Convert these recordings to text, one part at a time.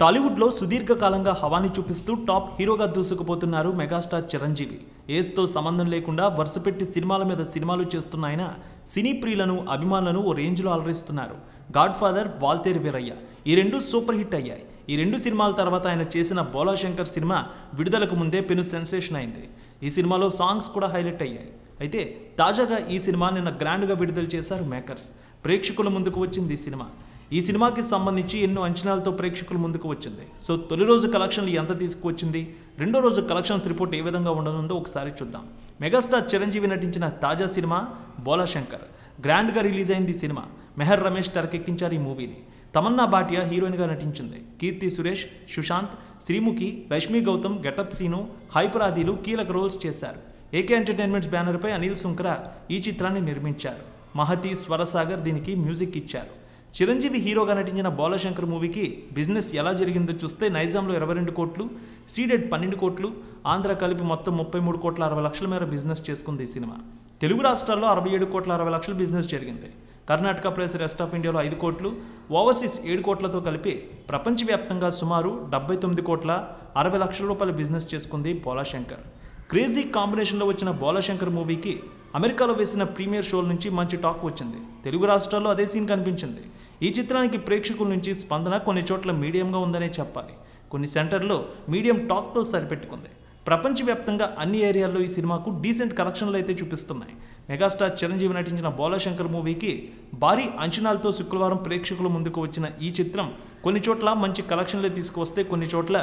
టాలీవుడ్లో సుదీర్ఘకాలంగా హవాని చూపిస్తూ టాప్ హీరోగా దూసుకుపోతున్నారు మెగాస్టార్ చిరంజీవి. ఏజ్తో సంబంధం లేకుండా వరుసపెట్టి సినిమాల మీద సినిమాలు చేస్తున్న ఆయన సినీ ప్రియులను అభిమానులను ఓ రేంజ్లో అలరిస్తున్నారు. గాడ్ ఫాదర్, వాల్తేరు వీరయ్య ఈ రెండు సూపర్ హిట్ అయ్యాయి. ఈ రెండు సినిమాల తర్వాత ఆయన చేసిన బోలాశంకర్ సినిమా విడుదలకు ముందే పెను సెన్సేషన్ అయింది. ఈ సినిమాలో సాంగ్స్ కూడా హైలైట్ అయ్యాయి. అయితే తాజాగా ఈ సినిమా నిన్న గ్రాండ్గా విడుదల చేశారు మేకర్స్. ప్రేక్షకుల ముందుకు వచ్చింది ఈ సినిమా. ఈ సినిమాకి సంబంధించి ఎన్నో అంచనాలతో ప్రేక్షకుల ముందుకు వచ్చింది. సో తొలి రోజు కలెక్షన్లు ఎంత తీసుకువచ్చింది, రెండో రోజు కలెక్షన్స్ రిపోర్ట్ ఏ విధంగా ఉండనుందో ఒకసారి చూద్దాం. మెగాస్టార్ చిరంజీవి నటించిన తాజా సినిమా బోలాశంకర్ గ్రాండ్గా రిలీజ్ అయింది. ఈ సినిమా మెహర్ రమేష్ తెరకెక్కించారు ఈ మూవీని. తమన్నా భాటియా హీరోయిన్గా నటించింది. కీర్తి సురేష్, సుశాంత్, శ్రీముఖి, రష్మి గౌతమ్, గెటప్ సీను, హైపరాదీలు కీలక రోల్స్ చేశారు. ఏకే ఎంటర్టైన్మెంట్స్ బ్యానర్పై అనిల్ సుంకరా ఈ చిత్రాన్ని నిర్మించారు. మహతి, స్వరసాగర్ దీనికి మ్యూజిక్ ఇచ్చారు. చిరంజీవి హీరోగా నటించిన బోలాశంకర్ మూవీకి బిజినెస్ ఎలా జరిగిందో చూస్తే నైజాంలో 22 కోట్లు, సీడెడ్ 12 కోట్లు, ఆంధ్ర కలిపి మొత్తం 33 కోట్ల 60 లక్షల మేర బిజినెస్ చేసుకుంది ఈ సినిమా. తెలుగు రాష్ట్రాల్లో 67 కోట్ల 60 లక్షల బిజినెస్ జరిగింది. కర్ణాటక ప్లస్ రెస్ట్ ఆఫ్ ఇండియాలో 5 కోట్లు, ఓవర్సీస్ 7 కోట్లతో కలిపి ప్రపంచవ్యాప్తంగా సుమారు 79 కోట్ల 60 లక్షల రూపాయల బిజినెస్ చేసుకుంది బోలాశంకర్. క్రేజీ కాంబినేషన్లో వచ్చిన బోలాశంకర్ మూవీకి అమెరికాలో వేసిన ప్రీమియర్ షోల నుంచి మంచి టాక్ వచ్చింది. తెలుగు రాష్ట్రాల్లో అదే సీన్ కనిపించింది. ఈ చిత్రానికి ప్రేక్షకుల నుంచి స్పందన కొన్ని చోట్ల మీడియంగా ఉందనే చెప్పాలి. కొన్ని సెంటర్లో మీడియం టాక్తో సరిపెట్టుకుంది. ప్రపంచవ్యాప్తంగా అన్ని ఏరియాల్లో ఈ సినిమాకు డీసెంట్ కలెక్షన్లు అయితే చూపిస్తున్నాయి. మెగాస్టార్ చిరంజీవి నటించిన బోలాశంకర్ మూవీకి భారీ అంచనాలతో శుక్రవారం ప్రేక్షకుల ముందుకు వచ్చిన ఈ చిత్రం కొన్ని చోట్ల మంచి కలెక్షన్లే తీసుకువస్తే కొన్ని చోట్ల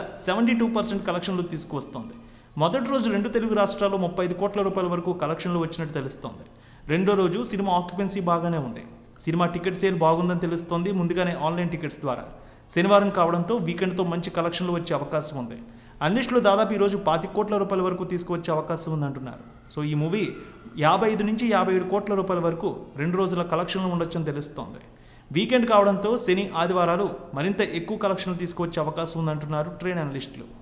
72% కలెక్షన్లు తీసుకువస్తోంది. మొదటి రోజు 2 తెలుగు రాష్ట్రాల్లో 35 కోట్ల రూపాయల వరకు కలెక్షన్లు వచ్చినట్టు తెలుస్తోంది. రెండో రోజు సినిమా ఆక్యుపెన్సీ బాగానే ఉంది. సినిమా టికెట్ సేల్ బాగుందని తెలుస్తోంది ముందుగానే ఆన్లైన్ టికెట్స్ ద్వారా. శనివారం కావడంతో వీకెండ్తో మంచి కలెక్షన్లు వచ్చే అవకాశం ఉంది. అన్నిట్లో దాదాపు ఈరోజు 25 కోట్ల రూపాయల వరకు తీసుకువచ్చే అవకాశం ఉందంటున్నారు. సో ఈ మూవీ 55 నుంచి 57 కోట్ల రూపాయల వరకు 2 రోజుల కలెక్షన్లు ఉండొచ్చని తెలుస్తోంది. వీకెండ్ కావడంతో శని, ఆదివారాలు మరింత ఎక్కువ కలెక్షన్లు తీసుకువచ్చే అవకాశం ఉందంటున్నారు ట్రేడ్ అనలిస్టులు.